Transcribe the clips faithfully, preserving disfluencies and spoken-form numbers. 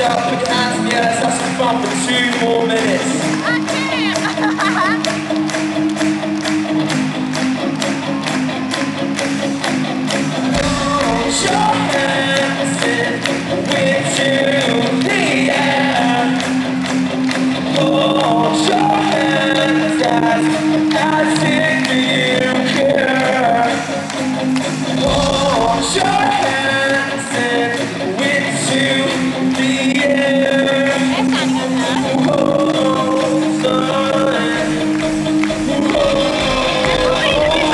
up, put your hands in the air, let's have some fun for two more minutes. Put your hands in into the air. Hold your hands as, as if you care. Hold your hands in into the air. Hold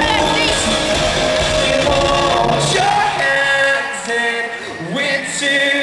on. Hold your hands in into